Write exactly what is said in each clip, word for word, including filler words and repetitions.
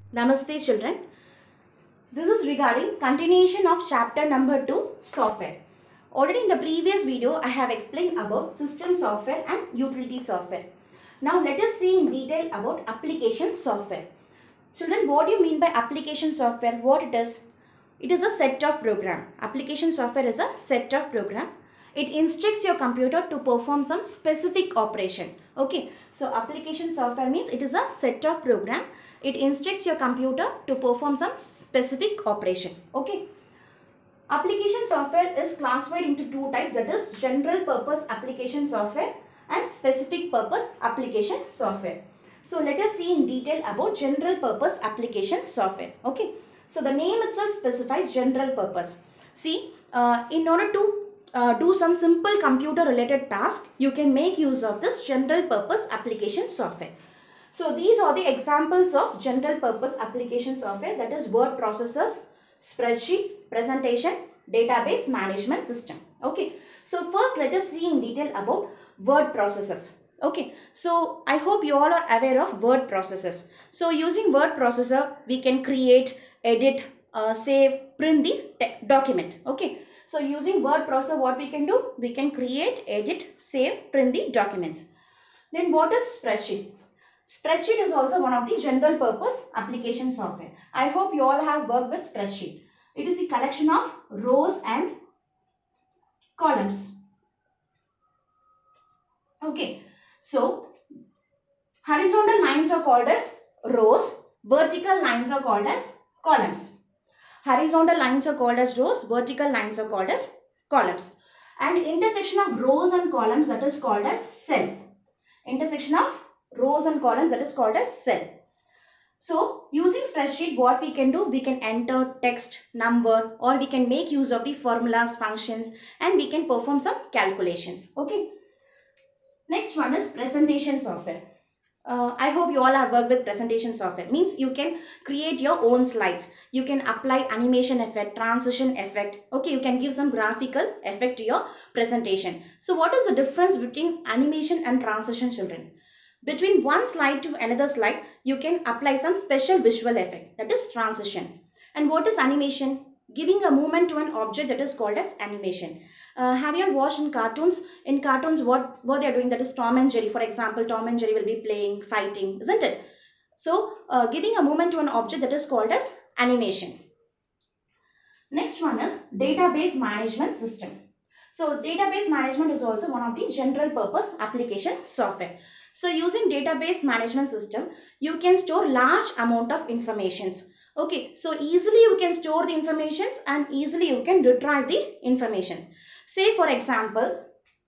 Namaste children. This is regarding continuation of chapter number two, software. Already in the previous video I have explained about system software and utility software. Now let us see in detail about application software. Children, what do you mean by application software? What it is? It is a set of program. Application software is a set of program. It instructs your computer to perform some specific operation. Okay, so application software means it is a set of program. It instructs your computer to perform some specific operation. Okay. Application software is classified into two types, that is general purpose application software and specific purpose application software. So let us see in detail about general purpose application software. Okay. So the name itself specifies general purpose. See, uh, in order to uh, do some simple computer related task, you can make use of this general purpose application software. So these are the examples of general purpose application software, that is word processors, spreadsheet, presentation, database management system. Okay. So first let us see in detail about word processors. Okay. So I hope you all are aware of word processors. So using word processor, we can create, edit, uh, save, print the document. Okay. So using word processor, what we can do? We can create, edit, save, print the documents. Then what is spreadsheet? Spreadsheet is also one of the general purpose application software. I hope you all have worked with spreadsheet. It is a collection of rows and columns. Okay. So, horizontal lines are called as rows. Vertical lines are called as columns. Horizontal lines are called as rows. Vertical lines are called as columns. And intersection of rows and columns, that is called as cell. Intersection of rows and columns, that is called as cell. So using spreadsheet, what we can do, we can enter text, number, or we can make use of the formulas, functions, and we can perform some calculations. Okay. Next one is presentation software. Uh, I hope you all have worked with presentation software. Means you can create your own slides. You can apply animation effect, transition effect. Okay, you can give some graphical effect to your presentation. So what is the difference between animation and transition, children? Between one slide to another slide, you can apply some special visual effect, that is transition. And what is animation? Giving a movement to an object, that is called as animation. Uh, have you all watched in cartoons? In cartoons, what, what they are doing, that is Tom and Jerry. For example, Tom and Jerry will be playing, fighting, isn't it? So, uh, giving a movement to an object, that is called as animation. Next one is database management system. So, database management is also one of the general purpose application software. So, using database management system, you can store large amount of informations. Okay, so easily you can store the informations and easily you can retrieve the information. Say for example,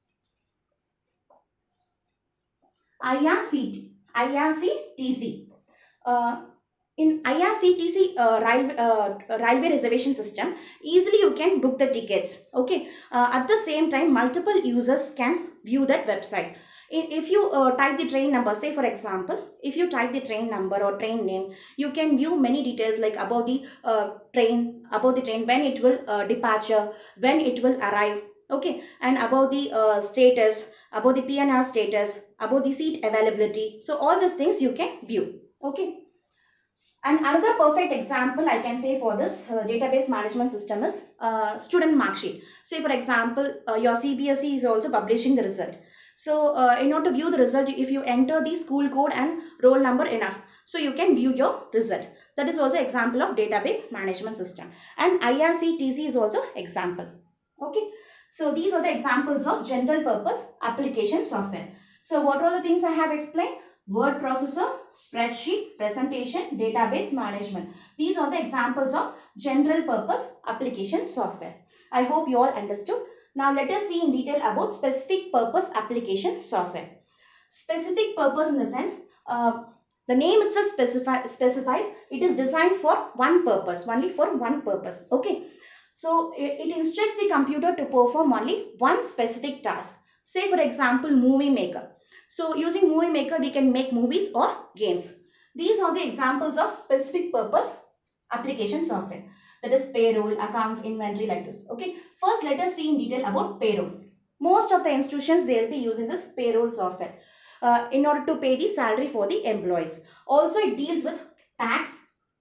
I R C T, I R C T C. Uh, in I R C T C uh, railway, uh, railway reservation system, easily you can book the tickets. Okay. Uh, at the same time, multiple users can view that website. If you uh, type the train number, say for example, if you type the train number or train name, you can view many details like about the uh, train, about the train, when it will uh, departure, when it will arrive. Okay. And about the uh, status, about the P N R status, about the seat availability. So all these things you can view. Okay. And another perfect example I can say for this uh, database management system is uh, student mark sheet. Say for example, uh, your C B S E is also publishing the result. So uh, in order to view the result, if you enter the school code and roll number enough, so you can view your result. That is also example of database management system. And I R C T C is also example. Okay. So these are the examples of general purpose application software. So what are the things I have explained? Word processor, spreadsheet, presentation, database management. These are the examples of general purpose application software. I hope you all understood. Now let us see in detail about specific purpose application software. Specific purpose in the sense, uh, the name itself specify, specifies it is designed for one purpose, only for one purpose. Okay. So it, it instructs the computer to perform only one specific task. Say for example, movie maker. So using movie maker, we can make movies or games. These are the examples of specific purpose application software. That is payroll, accounts, inventory, like this. Okay. First, let us see in detail about payroll. Most of the institutions, they will be using this payroll software uh, in order to pay the salary for the employees. Also, it deals with tax,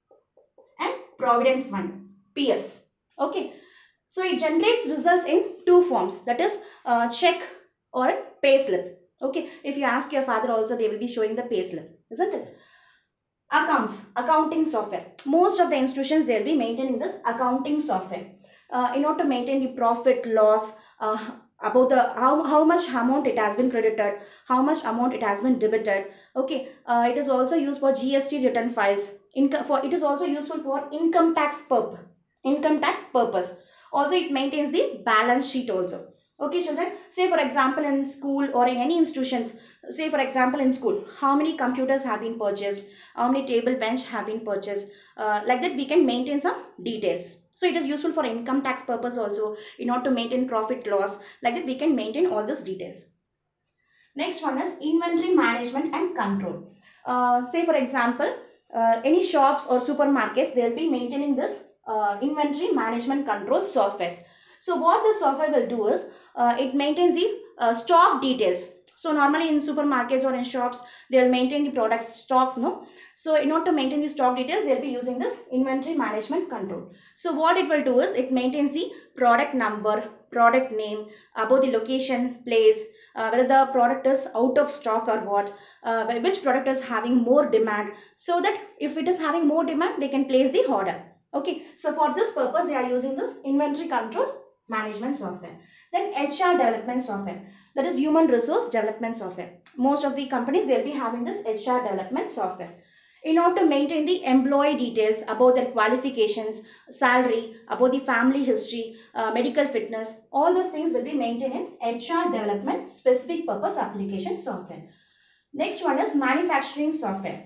provident fund, P F. Okay. So it generates results in two forms, that is uh, check or pay slip. Okay. If you ask your father also, they will be showing the pay slip, isn't it? Accounts, accounting software. Most of the institutions, they will be maintaining this accounting software. Uh, in order to maintain the profit, loss, uh, about the how, how much amount it has been credited, how much amount it has been debited. Okay, uh, it is also used for G S T return files. Income for it is also useful for income tax purpose. Income tax purpose. Also, it maintains the balance sheet also. Okay, children. Say for example, in school or in any institutions. Say for example, in school, how many computers have been purchased, how many table bench have been purchased. Uh, like that, we can maintain some details. So it is useful for income tax purpose also, in order to maintain profit loss. Like that, we can maintain all these details. Next one is inventory management and control. Uh, say for example, uh, any shops or supermarkets, they will be maintaining this uh, inventory management control softwares. So what this software will do is, uh, it maintains the uh, stock details. So normally in supermarkets or in shops, they will maintain the product stocks, no? So in order to maintain the stock details, they'll be using this inventory management control. So what it will do is, it maintains the product number, product name, about the location, place, uh, whether the product is out of stock or what, uh, which product is having more demand, so that if it is having more demand, they can place the order. Okay, so for this purpose, they are using this inventory control management software. Then H R development software, that is human resource development software. Most of the companies, they'll be having this H R development software. In order to maintain the employee details about their qualifications, salary, about the family history, uh, medical fitness, all those things will be maintained in H R development specific purpose application software. Next one is manufacturing software.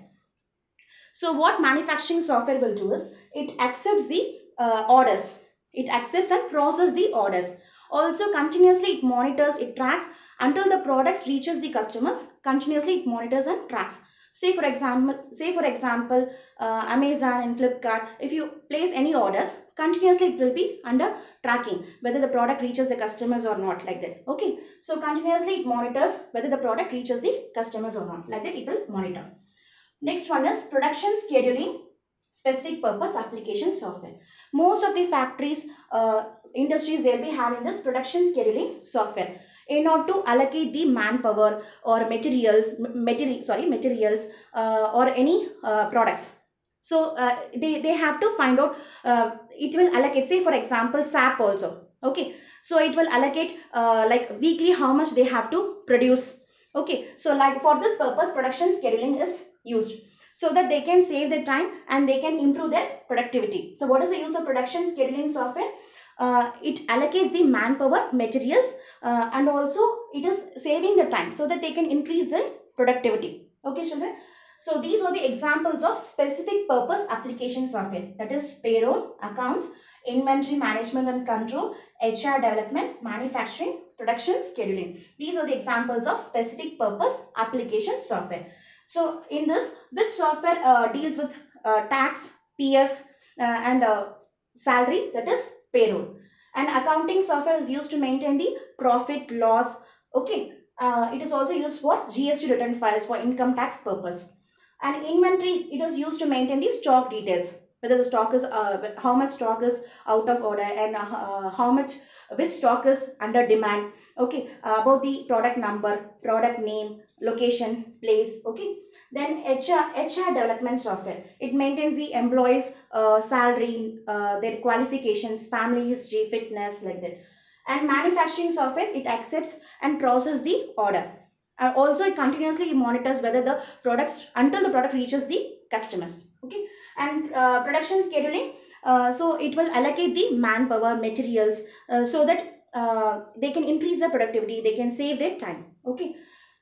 So what manufacturing software will do is, it accepts the uh, orders. It accepts and processes the orders. Also continuously it monitors, it tracks until the products reaches the customers. Continuously it monitors and tracks. Say for example, say for example, uh, Amazon and Flipkart, if you place any orders, continuously it will be under tracking whether the product reaches the customers or not, like that. Okay, so continuously it monitors whether the product reaches the customers or not, like that it will monitor. Next one is production scheduling specific purpose application software. Most of the factories, uh, industries, they'll be having this production scheduling software in order to allocate the manpower or materials, material, sorry, materials uh, or any uh, products. So uh, they, they have to find out, uh, it will allocate, say for example, S A P also. Okay, so it will allocate uh, like weekly how much they have to produce. Okay, so like for this purpose, production scheduling is used, so that they can save their time and they can improve their productivity. So what is the use of production scheduling software? Uh, it allocates the manpower, materials, uh, and also it is saving the time, so that they can increase their productivity. Okay, children. So these are the examples of specific purpose application software, that is payroll, accounts, inventory management and control, H R development, manufacturing, production scheduling. These are the examples of specific purpose application software. So in this, which software uh, deals with uh, tax, P F uh, and uh, salary, that is payroll. And accounting software is used to maintain the profit, loss. Okay, uh, it is also used for G S T return files for income tax purpose. And inventory, it is used to maintain the stock details, whether the stock is, uh, how much stock is out of order, and uh, how much, which stock is under demand. Okay, uh, about the product number, product name, location, place. Okay, then H R, H R development software, it maintains the employees uh, salary, uh, their qualifications, family history, fitness, like that. And manufacturing software, it accepts and processes the order. And also it continuously monitors whether the products, until the product reaches the customers. Okay, and uh, production scheduling, uh, so it will allocate the manpower, materials, uh, so that uh, they can increase their productivity, they can save their time. Okay,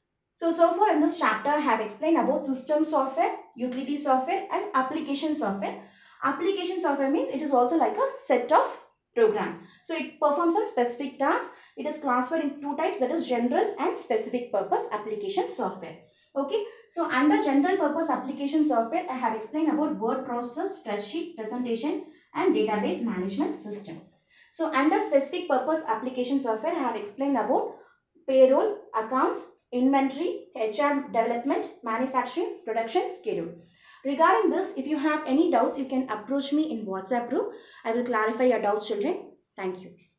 so so far in this chapter I have explained about system software, utility software and application software. Application software means it is also like a set of program. So it performs a specific task. It is classified in two types, that is general and specific purpose application software. Okay, so under general purpose application software, I have explained about word processor, spreadsheet, presentation and database management system. So under specific purpose application software, I have explained about payroll, accounts, inventory, H R development, manufacturing, production, schedule. Regarding this, if you have any doubts, you can approach me in WhatsApp group. I will clarify your doubts, children. Thank you.